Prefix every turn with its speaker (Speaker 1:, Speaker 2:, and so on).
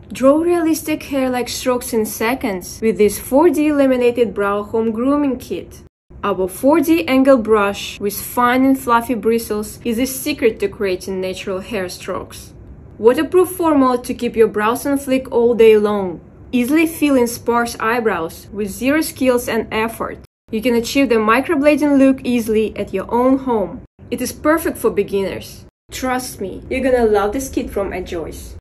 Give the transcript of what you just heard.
Speaker 1: Draw realistic hair-like strokes in seconds with this 4D Laminated Brow Home-Grooming Kit. Our 4D angle brush with fine and fluffy bristles is the secret to creating natural hair strokes. Waterproof formula to keep your brows on fleek all day long. Easily filling sparse eyebrows with zero skills and effort. You can achieve the microblading look easily at your own home. It is perfect for beginners. Trust me, you're gonna love this kit from Anjoize.